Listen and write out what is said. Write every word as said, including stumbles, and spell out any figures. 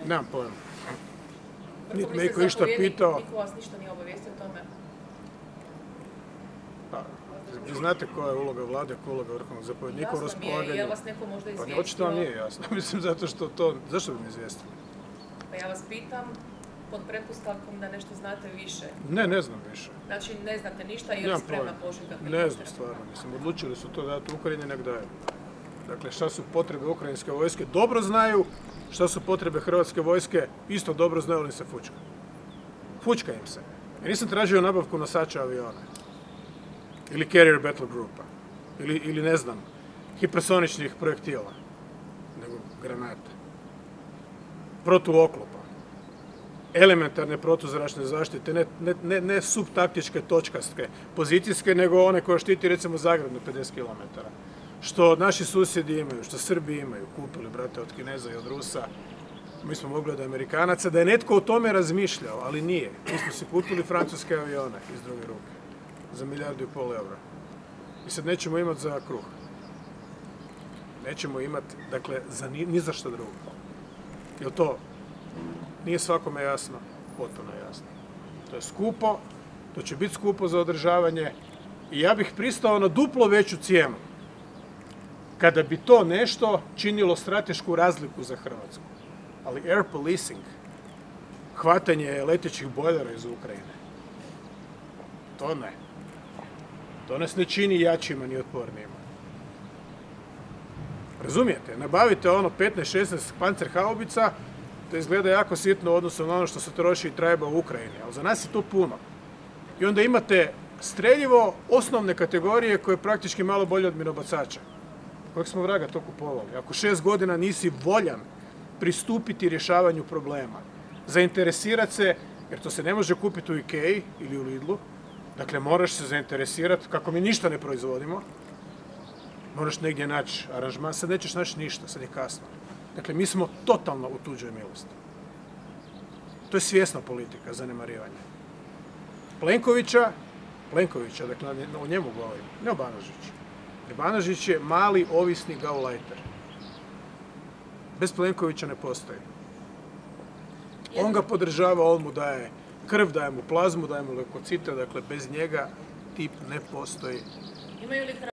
Nemam pojma. Niti me Vrhovni iko išta zapovjednik, pitao. Niko vas ništa nije obavijestio o tome? Pa, vi znate koja je uloga vlade, koja je uloga vrhovnog zapovjednika u Jasno mi je, raspolaganju. jel vas neko možda Pa izvijestio? očito vam nije jasno. Mislim, zato što to... Zašto bi mi izvijestili? Pa ja vas pitam pod pretpostavkom da nešto znate više. Ne, ne znam više. Znači ne znate ništa jer je Nemam spremna pojma. pošiljka Ne helikoptera. znam stvarno. Mislim, odlučili su to dati Ukrajini, nek daju. Dakle, šta su potrebe ukrajinske vojske dobro znaju, šta su potrebe hrvatske vojske isto dobro znaju, ali se fučka. Fučka im se. Ja nisam tražio nabavku nosača aviona. Ili carrier battle grupa. Ili, ili ne znam, hipersoničnih projektila. Nego granata. Protuoklopa. Elementarne protuzračne zaštite, ne, ne, ne, ne subtaktičke točkaste pozicijske, nego one koje štiti recimo Zagreb na pedeset kilometara. Što naši susjedi imaju, što Srbi imaju, kupili, brate, od Kineza i od Rusa. Mi smo mogli od Amerikanaca, da je netko o tome razmišljao, ali nije. Mi smo si kupili francuske avione iz druge ruke. Za milijardu i pol eura. I sad nećemo imati za kruh. Nećemo imati, dakle, za ni, ni za što drugo. Jel to nije svakome jasno? Potpuno jasno. To je skupo, to će biti skupo za održavanje i ja bih pristao na duplo veću cijenu kada bi to nešto činilo stratešku razliku za Hrvatsku. Ali air policing, hvatanje letećih bojlera iz Ukrajine, to ne. To nas ne čini jačima ni otpornijima. Razumijete? Nabavite ono petnaest šesnaest pancerhaubica, to izgleda jako sitno u odnosu na ono što se troši i treba u Ukrajini, ali za nas je to puno. I onda imate streljivo osnovne kategorije koje je praktički malo bolje od minobacača. Kojeg smo vraga to kupovali? Ako šest godina nisi voljan pristupiti rješavanju problema, zainteresirati se, jer to se ne može kupiti u Ikeji ili u Lidlu, dakle moraš se zainteresirati, kako mi ništa ne proizvodimo, moraš negdje naći aranžman, sad nećeš naći ništa, sad je kasno. Dakle, mi smo totalno u tuđoj milosti. To je svjesna politika, zanemarivanje. Plenkovića, Plenkovića, dakle o njemu govorim, ne o Banožiću. Jer Banožić je mali, ovisni gaulajter. Bez Plenkovića ne postoji. On ga podržava, on mu daje krv, daje mu plazmu, daje mu leukocite, dakle bez njega tip ne postoji. Imaju li